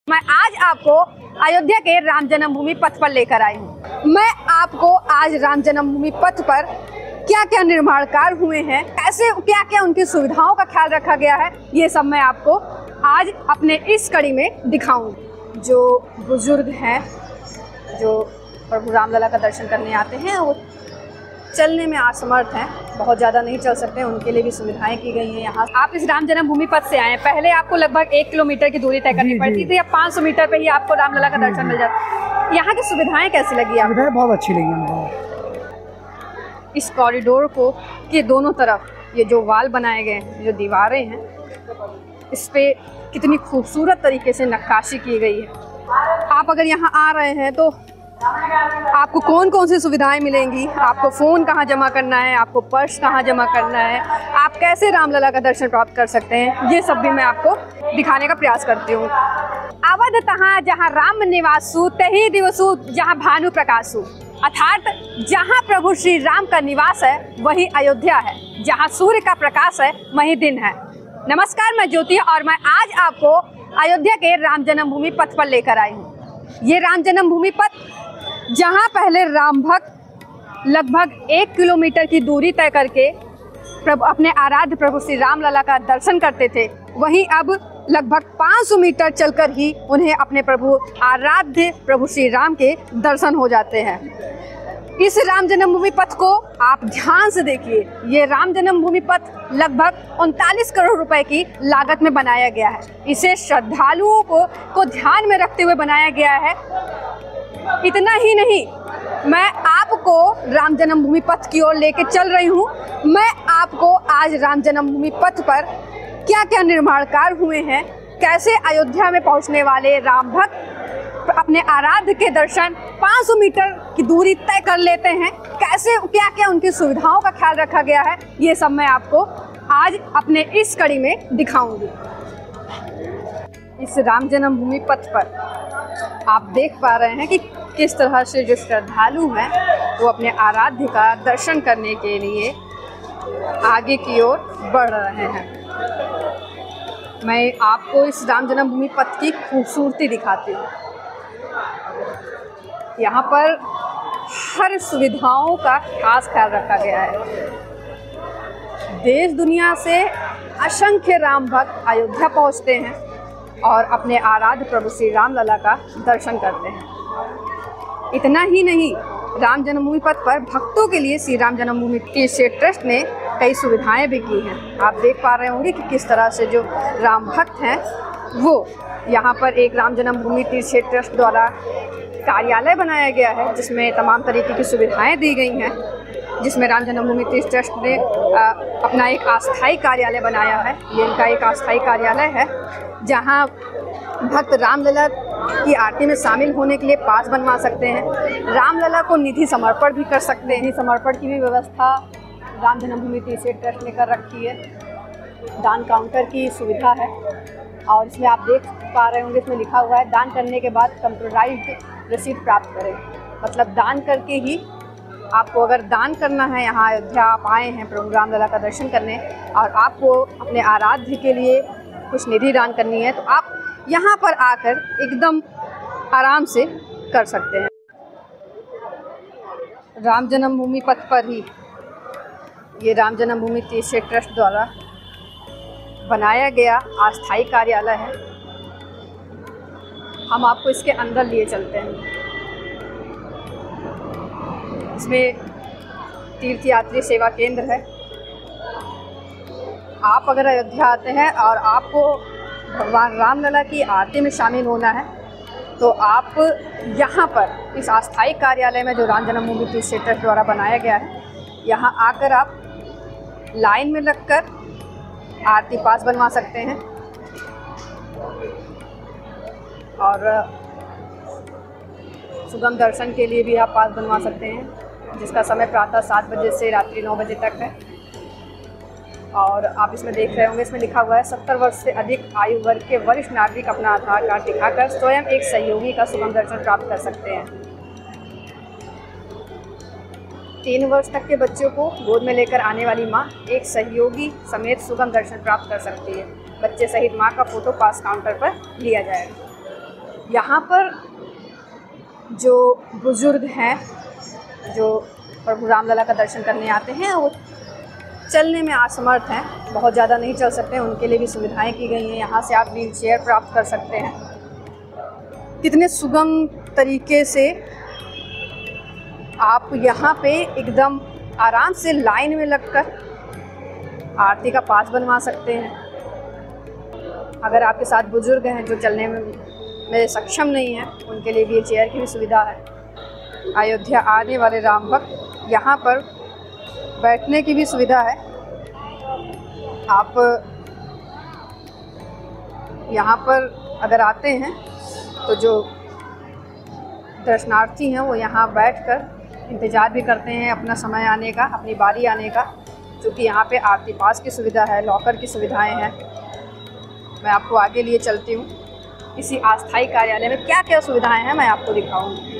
मैं आज आपको अयोध्या के राम जन्मभूमि पथ पर लेकर आई हूँ। मैं आपको आज राम जन्मभूमि पथ पर क्या क्या निर्माण कार्य हुए हैं, कैसे क्या क्या उनकी सुविधाओं का ख्याल रखा गया है, ये सब मैं आपको आज अपने इस कड़ी में दिखाऊंगी। जो बुजुर्ग हैं, जो प्रभु रामलला का दर्शन करने आते हैं, वो चलने में असमर्थ हैं, बहुत ज़्यादा नहीं चल सकते, उनके लिए भी सुविधाएं की गई हैं। यहाँ आप इस राम जन्मभूमि पथ से आए हैं, पहले आपको लगभग 1 किलोमीटर की दूरी तय करनी पड़ती थी, अब 500 मीटर पे ही आपको रामलला का दर्शन मिल जाता। यहाँ की सुविधाएं कैसी लगी आपको? सुविधाएं बहुत अच्छी लगी मुझे। इस कॉरिडोर को के दोनों तरफ ये जो वाल बनाए गए हैं, जो दीवारें हैं, इस पे कितनी खूबसूरत तरीके से नक्काशी की गई है। आप अगर यहाँ आ रहे हैं तो आपको कौन कौन सी सुविधाएं मिलेंगी, आपको फ़ोन कहाँ जमा करना है, आपको पर्स कहाँ जमा करना है, आप कैसे रामलला का दर्शन प्राप्त कर सकते हैं, ये सब भी मैं आपको दिखाने का प्रयास करती हूँ। अवध तहाँ जहाँ राम निवासु तही दिवसु जहाँ भानु प्रकाशु, अर्थात जहाँ प्रभु श्री राम का निवास है वही अयोध्या है, जहाँ सूर्य का प्रकाश है वही दिन है। नमस्कार, मैं ज्योति और मैं आज आपको अयोध्या के राम जन्मभूमि पथ पर लेकर आई हूँ। ये राम जन्मभूमि पथ जहाँ पहले राम भक्त लगभग 1 किलोमीटर की दूरी तय करके अपने आराध्य प्रभु श्री रामलला का दर्शन करते थे, वहीं अब लगभग 500 मीटर चलकर ही उन्हें अपने प्रभु आराध्य प्रभु श्री राम के दर्शन हो जाते हैं। इस राम जन्मभूमि पथ को आप ध्यान से देखिए। ये राम जन्मभूमि पथ लगभग 39 करोड़ रुपए की लागत में बनाया गया है। इसे श्रद्धालुओं को ध्यान में रखते हुए बनाया गया है। इतना ही नहीं, मैं आपको राम जन्मभूमि पथ की ओर लेके चल रही हूँ। मैं आपको आज राम जन्मभूमि पथ पर क्या क्या निर्माण कार्य हुए हैं, कैसे अयोध्या में पहुँचने वाले राम भक्त अपने आराध्य के दर्शन 500 मीटर की दूरी तय कर लेते हैं, कैसे क्या क्या उनकी सुविधाओं का ख्याल रखा गया है, ये सब मैं आपको आज अपने इस कड़ी में दिखाऊंगी। इस राम जन्मभूमि पथ पर आप देख पा रहे हैं कि किस तरह से जो श्रद्धालु हैं वो अपने आराध्य का दर्शन करने के लिए आगे की ओर बढ़ रहे हैं। मैं आपको इस राम जन्मभूमि पथ की खूबसूरती दिखाती हूँ। यहाँ पर हर सुविधाओं का खास ख्याल रखा गया है। देश दुनिया से असंख्य राम भक्त अयोध्या पहुँचते हैं और अपने आराध्य प्रभु श्री रामलला का दर्शन करते हैं। इतना ही नहीं, राम जन्मभूमि पथ पर भक्तों के लिए श्री राम जन्मभूमि तीर्थ ट्रस्ट ने कई सुविधाएं भी की हैं। आप देख पा रहे होंगे कि किस तरह से जो राम भक्त हैं वो यहाँ पर एक राम जन्मभूमि तीर्थ ट्रस्ट द्वारा कार्यालय बनाया गया है, जिसमें तमाम तरीके की सुविधाएं दी गई हैं, जिसमें राम जन्मभूमि तीर्थ ट्रस्ट ने अपना एक अस्थायी कार्यालय बनाया है। ये इनका एक अस्थायी कार्यालय है जहाँ भक्त रामलला की आरती में शामिल होने के लिए पास बनवा सकते हैं, रामलला को निधि समर्पण भी कर सकते हैं। निधि समर्पण की भी व्यवस्था राम जन्मभूमि तीर्थ ट्रस्ट ने कर रखी है। दान काउंटर की सुविधा है और इसमें आप देख पा रहे होंगे, इसमें लिखा हुआ है दान करने के बाद कंप्यूटराइज्ड रसीद प्राप्त करें। मतलब दान करके ही आपको, अगर दान करना है, यहाँ अयोध्या आप आए हैं प्रभु रामलला का दर्शन करने और आपको अपने आराध्य के लिए कुछ निधि दान करनी है, तो आप यहाँ पर आकर एकदम आराम से कर सकते हैं। राम जन्मभूमि पथ पर ही ये राम जन्मभूमि तीर्थ ट्रस्ट द्वारा बनाया गया अस्थायी कार्यालय है। हम आपको इसके अंदर लिए चलते हैं। इसमें तीर्थ यात्री सेवा केंद्र है। आप अगर अयोध्या आते हैं और आपको भगवान रामलला की आरती में शामिल होना है, तो आप यहाँ पर इस अस्थायी कार्यालय में जो राम जन्मभूमि तीर्थ ट्रस्ट द्वारा बनाया गया है, यहाँ आकर आप लाइन में लगकर आरती पास बनवा सकते हैं और सुगम दर्शन के लिए भी आप पास बनवा सकते हैं, जिसका समय प्रातः 7 बजे से रात्रि 9 बजे तक है। और आप इसमें देख रहे होंगे, इसमें लिखा हुआ है 70 वर्ष से अधिक आयु वर्ग के वरिष्ठ नागरिक अपना आधार कार्ड दिखाकर स्वयं एक सहयोगी का सुगम दर्शन प्राप्त कर सकते हैं। 3 वर्ष तक के बच्चों को गोद में लेकर आने वाली माँ एक सहयोगी समेत सुगम दर्शन प्राप्त कर सकती है। बच्चे सहित माँ का फोटो पास काउंटर पर लिया जाएगा। यहाँ पर जो बुज़ुर्ग हैं जो प्रभु रामलला का दर्शन करने आते हैं वो चलने में असमर्थ हैं, बहुत ज़्यादा नहीं चल सकते हैं, उनके लिए भी सुविधाएं की गई हैं। यहाँ से आप व्हील चेयर प्राप्त कर सकते हैं। कितने सुगम तरीके से आप यहाँ पे एकदम आराम से लाइन में लगकर आरती का पास बनवा सकते हैं। अगर आपके साथ बुजुर्ग हैं जो चलने में सक्षम नहीं हैं, उनके लिए व्हील चेयर की भी सुविधा है। अयोध्या आने वाले राम भक्त यहाँ पर बैठने की भी सुविधा है। आप यहाँ पर अगर आते हैं तो जो दर्शनार्थी हैं वो यहाँ बैठकर इंतज़ार भी करते हैं अपना समय आने का, अपनी बारी आने का, क्योंकि यहाँ पे आरती पास की सुविधा है, लॉकर की सुविधाएं हैं। मैं आपको आगे लिए चलती हूँ। इसी अस्थाई कार्यालय में क्या क्या सुविधाएं हैं मैं आपको दिखाऊंगी।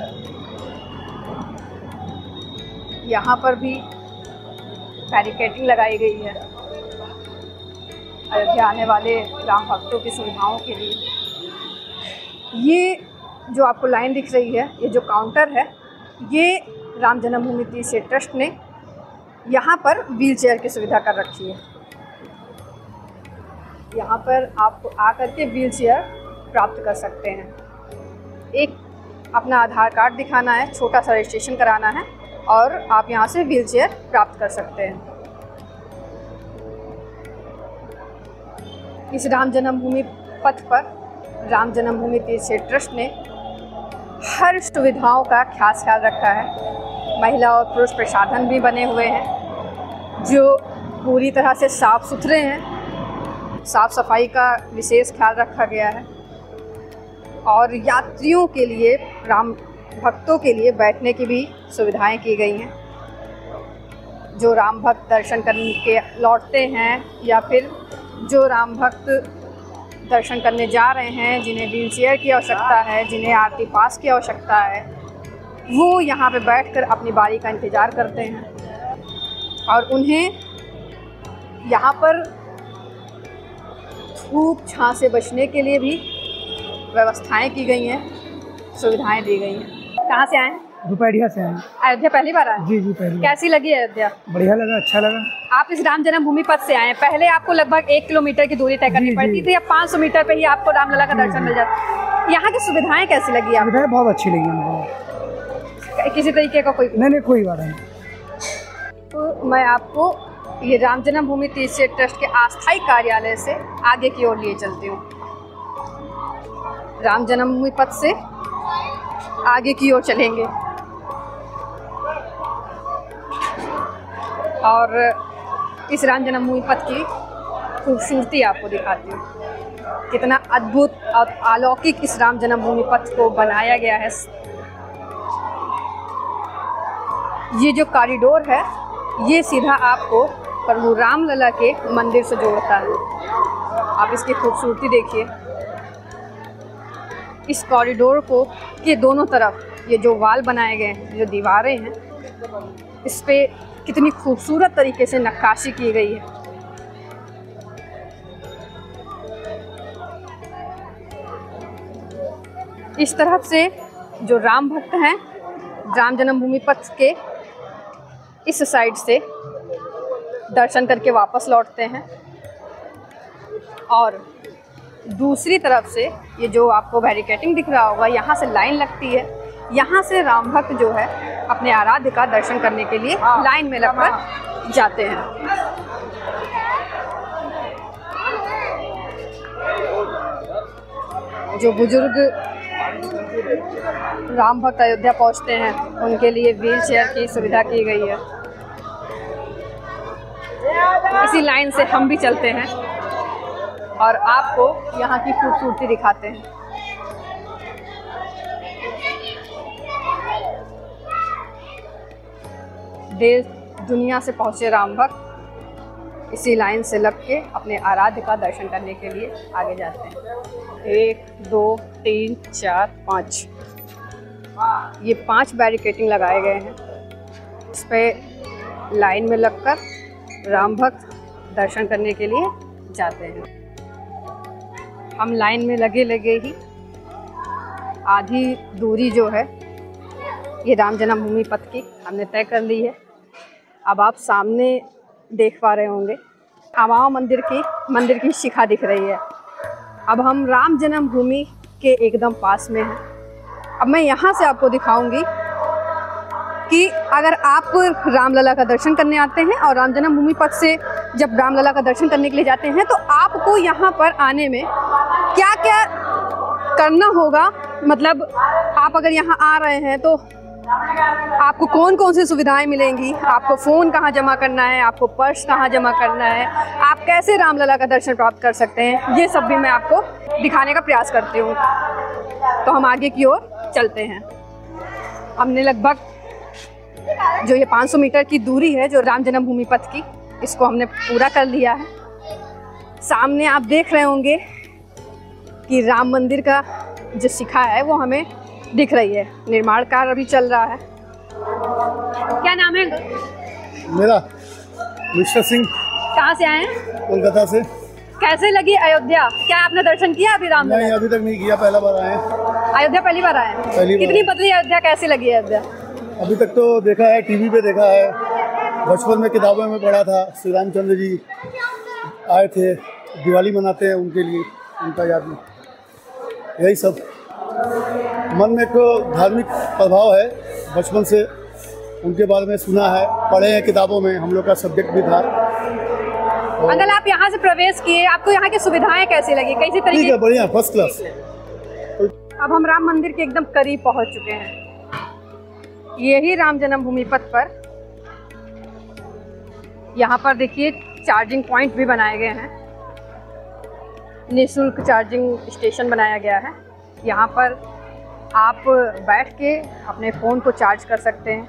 यहाँ पर भी बैरिकेडिंग लगाई गई है अयोध्या आने वाले राम भक्तों की सुविधाओं के लिए। ये जो आपको लाइन दिख रही है, ये जो काउंटर है, ये राम जन्मभूमि तीर्थ क्षेत्र ट्रस्ट ने यहाँ पर व्हील चेयर की सुविधा कर रखी है। यहाँ पर आप आकर के व्हील चेयर प्राप्त कर सकते हैं। एक अपना आधार कार्ड दिखाना है, छोटा सा रजिस्ट्रेशन कराना है और आप यहाँ से व्हील चेयर प्राप्त कर सकते हैं। इस राम जन्मभूमि पथ पर राम जन्मभूमि तीर्थ क्षेत्र ट्रस्ट ने हर सुविधाओं का खास ख्याल रखा है। महिला और पुरुष प्रसाधन भी बने हुए हैं जो पूरी तरह से साफ़ सुथरे हैं। साफ़ सफाई का विशेष ख्याल रखा गया है और यात्रियों के लिए, राम भक्तों के लिए बैठने की भी सुविधाएं की गई हैं। जो राम भक्त दर्शन करके लौटते हैं या फिर जो राम भक्त दर्शन करने जा रहे हैं, जिन्हें व्हील चेयर की आवश्यकता है, जिन्हें आरती पास की आवश्यकता है, वो यहाँ पे बैठकर अपनी बारी का इंतज़ार करते हैं। और उन्हें यहाँ पर धूप छाँव से बचने के लिए भी व्यवस्थाएं की गई हैं, सुविधाएं दी गई हैं। कहाँ से आए? दोपहरिया से आए। अयोध्या पहली बार आए? जी पहली। कैसी लगी अयोध्या? बढ़िया लगा, अच्छा लगा। आप इस राम जन्मभूमि पथ से आए हैं, पहले आपको लगभग 1 किलोमीटर की दूरी तय करनी पड़ती थी, अब 500 मीटर पे ही आपको रामलला का दर्शन मिल जाता। यहाँ की सुविधाएं कैसी लगी आपको? सुविधाएं बहुत अच्छी लगी हमको। किसी तरीके का कोई नहीं कोई बात नहीं। तो मैं आपको ये राम जन्मभूमि तीर्थ क्षेत्र ट्रस्ट के अस्थाई कार्यालय से आगे की ओर लिए चलती हूँ। राम जन्मभूमि पथ से आगे की ओर चलेंगे और इस राम जन्मभूमि पथ की खूबसूरती आपको दिखाती हूँ। कितना अद्भुत और अलौकिक इस राम जन्मभूमि पथ को बनाया गया है। ये जो कॉरिडोर है, ये सीधा आपको प्रभु रामलला के मंदिर से जोड़ता है। आप इसकी खूबसूरती देखिए। इस कॉरिडोर को के दोनों तरफ ये जो वाल बनाए गए हैं, जो दीवारें हैं, इस पे कितनी खूबसूरत तरीके से नक्काशी की गई है। इस तरफ से जो राम भक्त हैं, राम जन्मभूमि पथ के इस साइड से दर्शन करके वापस लौटते हैं और दूसरी तरफ से ये जो आपको बैरिकेडिंग दिख रहा होगा, यहाँ से लाइन लगती है। यहाँ से राम भक्त जो है अपने आराध्य का दर्शन करने के लिए लाइन में लगकर जाते हैं। जो बुजुर्ग राम भक्त अयोध्या पहुँचते हैं, उनके लिए व्हील चेयर की सुविधा की गई है। इसी लाइन से हम भी चलते हैं और आपको यहाँ की खूबसूरती दिखाते हैं। देश दुनिया से पहुँचे राम भक्त इसी लाइन से लग के अपने आराध्य का दर्शन करने के लिए आगे जाते हैं। 1 2 3 4 5 ये 5 बैरिकेडिंग लगाए गए हैं। इस पे लाइन में लगकर राम भक्त दर्शन करने के लिए जाते हैं। हम लाइन में लगे ही आधी दूरी जो है ये राम जन्मभूमि पथ की हमने तय कर ली है। अब आप सामने देख पा रहे होंगे आमाओं मंदिर की शिखा दिख रही है। अब हम राम जन्मभूमि के एकदम पास में हैं। अब मैं यहाँ से आपको दिखाऊंगी कि अगर आप रामलला का दर्शन करने आते हैं और राम जन्मभूमि पथ से जब रामलला का दर्शन करने के लिए जाते हैं तो आपको यहाँ पर आने में क्या क्या करना होगा। मतलब आप अगर यहाँ आ रहे हैं तो आपको कौन कौन सी सुविधाएं मिलेंगी, आपको फ़ोन कहाँ जमा करना है, आपको पर्स कहाँ जमा करना है, आप कैसे रामलला का दर्शन प्राप्त कर सकते हैं, ये सब भी मैं आपको दिखाने का प्रयास करती हूँ। तो हम आगे की ओर चलते हैं। हमने लगभग जो ये 500 मीटर की दूरी है जो राम जन्मभूमि पथ की, इसको हमने पूरा कर लिया है। सामने आप देख रहे होंगे कि राम मंदिर का जो शिखा है वो हमें दिख रही है। निर्माण कार्य अभी चल रहा है। क्या नाम है? मेरा विश्व सिंह। कहाँ से आए हैं? कोलकाता से। कैसे लगी अयोध्या? क्या आपने दर्शन किया अभी राम? नहीं, अभी तक नहीं किया, पहला बार आए हैं। अयोध्या पहली बार आए हैं? कितनी बदली अयोध्या, कैसी लगी अयोध्या? अभी तक तो देखा है, टीवी पे देखा है, बचपन में किताबों में पढ़ा था। श्री रामचंद्र जी आए थे, दिवाली मनाते हैं उनके लिए, उनका याद में, यही सब। मन में एक धार्मिक प्रभाव है, बचपन से उनके बारे में सुना है, पढ़े हैं किताबों में, हम लोग का सब्जेक्ट भी था। अंकल आप यहाँ से प्रवेश किए, आपको यहाँ की सुविधाएं कैसी लगी, कैसी तरीके? ठीक है, बढ़िया, फर्स्ट क्लास। अब हम राम मंदिर के एकदम करीब पहुँच चुके हैं। यही राम जन्मभूमि पथ पर यहाँ पर देखिए चार्जिंग पॉइंट भी बनाए गए हैं। निःशुल्क चार्जिंग स्टेशन बनाया गया है। यहाँ पर आप बैठ के अपने फ़ोन को चार्ज कर सकते हैं।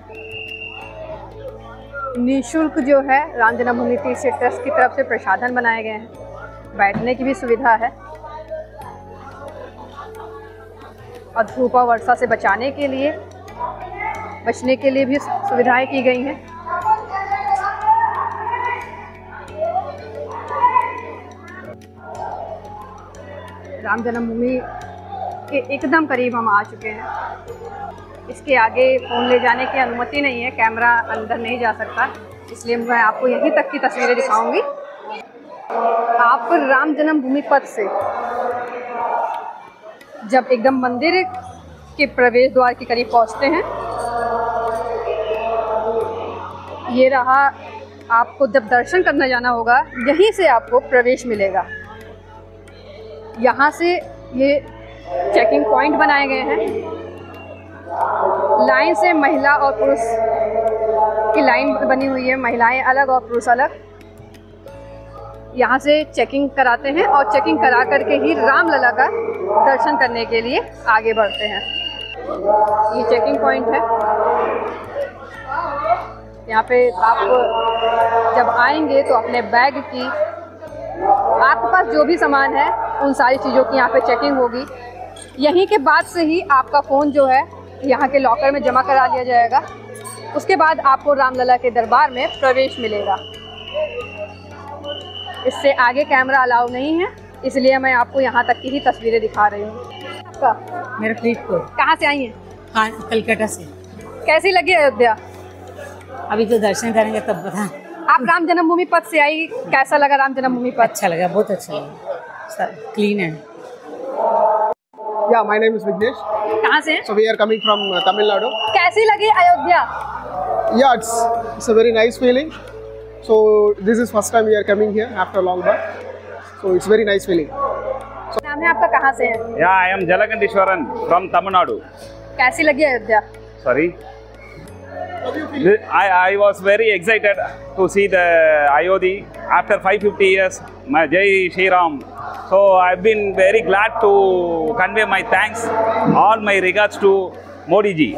निःशुल्क जो है राम जन्मभूमि तीर्थ ट्रस्ट की तरफ से प्रसाधन बनाए गए हैं। बैठने की भी सुविधा है और धूप और वर्षा से बचने के लिए भी सुविधाएं की गई हैं। राम जन्मभूमि के एकदम करीब हम आ चुके हैं। इसके आगे फ़ोन ले जाने की अनुमति नहीं है, कैमरा अंदर नहीं जा सकता, इसलिए मैं आपको यहीं तक की तस्वीरें दिखाऊंगी। आप राम जन्मभूमि पथ से जब एकदम मंदिर के प्रवेश द्वार के करीब पहुंचते हैं, ये रहा, आपको जब दर्शन करने जाना होगा यहीं से आपको प्रवेश मिलेगा। यहाँ से ये चेकिंग पॉइंट बनाए गए हैं। लाइन से महिला और पुरुष की लाइन बनी हुई है, महिलाएं अलग और पुरुष अलग। यहाँ से चेकिंग कराते हैं और चेकिंग करा करके ही रामलला का दर्शन करने के लिए आगे बढ़ते हैं। ये चेकिंग पॉइंट है। यहाँ पे आप जब आएंगे तो अपने बैग की, आपके पास जो भी सामान है उन सारी चीज़ों की यहाँ पे चेकिंग होगी। यहीं के बाद से ही आपका फ़ोन जो है यहाँ के लॉकर में जमा करा लिया जाएगा। उसके बाद आपको रामलला के दरबार में प्रवेश मिलेगा। इससे आगे कैमरा अलाउ नहीं है, इसलिए मैं आपको यहाँ तक की ही तस्वीरें दिखा रही हूँ। आपका? मेरा फरीदकोट। कहाँ से आई हैं? हाँ, कलकत्ता से। कैसी लगी अयोध्या? अभी तो दर्शन करेंगे तब बता। आप राम जन्मभूमि पथ से आई, कैसा लगा राम जन्मभूमि पथ? अच्छा लगा, बहुत अच्छा लगा, क्लीन है। Yeah, my name is Vignesh. कहाँ से? So we are coming from Tamil Nadu. कैसी लगी Ayodhya? Yeah, it's a very nice feeling. So this is first time we are coming here after a long while. So it's very nice feeling. नाम है आपका, कहाँ से है? Yeah, I am Jalakandishwaran from Tamil Nadu. कैसी लगी Ayodhya? Sorry. I was very excited to see the Ayodhya after 550 years. My Jai Shri Ram. So I've been very glad to convey my thanks, all my regards to Modi ji.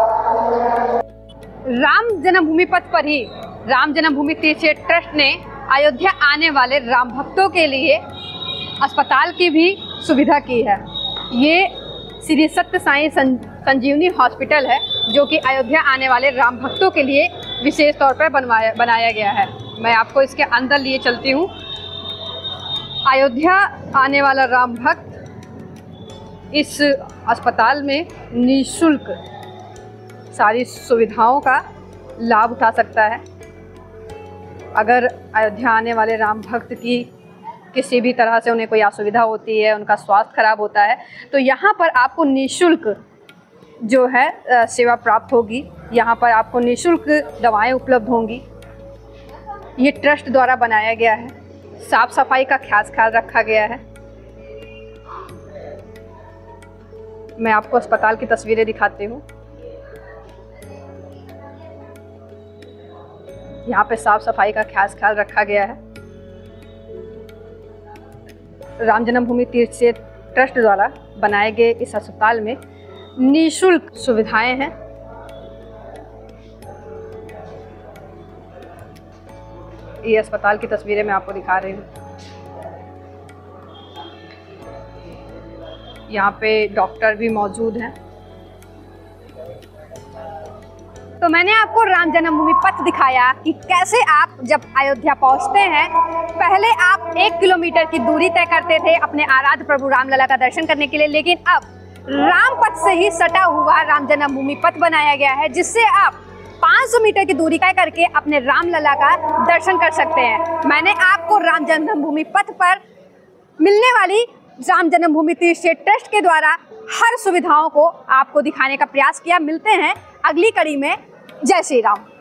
Ram जन्मभूमि पथ पर ही Ram Janmabhoomi Teerth trust ने अयोध्या आने वाले राम भक्तों के लिए अस्पताल की भी सुविधा की है। ये श्री सत्य साई संजीवनी हॉस्पिटल है जो कि अयोध्या आने वाले राम भक्तों के लिए विशेष तौर पर बनाया गया है। मैं आपको इसके अंदर लिए चलती हूँ। अयोध्या आने वाला राम भक्त इस अस्पताल में निःशुल्क सारी सुविधाओं का लाभ उठा सकता है। अगर अयोध्या आने वाले राम भक्त की किसी भी तरह से उन्हें कोई असुविधा होती है, उनका स्वास्थ्य खराब होता है, तो यहाँ पर आपको निःशुल्क जो है सेवा प्राप्त होगी। यहाँ पर आपको निःशुल्क दवाएं उपलब्ध होंगी। ये ट्रस्ट द्वारा बनाया गया है। साफ सफाई का खास ख्याल रखा गया है। मैं आपको अस्पताल की तस्वीरें दिखाती हूँ। यहाँ पे साफ सफाई का खास ख्याल रखा गया है। राम जन्मभूमि तीर्थ क्षेत्र ट्रस्ट द्वारा बनाए गए इस अस्पताल में निःशुल्क सुविधाएं हैं। ये अस्पताल की तस्वीरें मैं आपको दिखा रही हूँ। यहाँ पे डॉक्टर भी मौजूद हैं। तो मैंने आपको राम जन्मभूमि पथ दिखाया कि कैसे आप जब अयोध्या पहुंचते हैं, पहले आप 1 किलोमीटर की दूरी तय करते थे अपने आराध्य प्रभु रामलला का दर्शन करने के लिए, लेकिन अब राम पथ से ही सटा हुआ राम जन्मभूमि पथ बनाया गया है, जिससे आप 500 मीटर की दूरी तय करके अपने रामलला का दर्शन कर सकते हैं। मैंने आपको राम जन्मभूमि पथ पर मिलने वाली राम जन्मभूमि तीर्थ क्षेत्र ट्रस्ट के द्वारा हर सुविधाओं को आपको दिखाने का प्रयास किया। मिलते हैं अगली कड़ी में। जय श्री राम।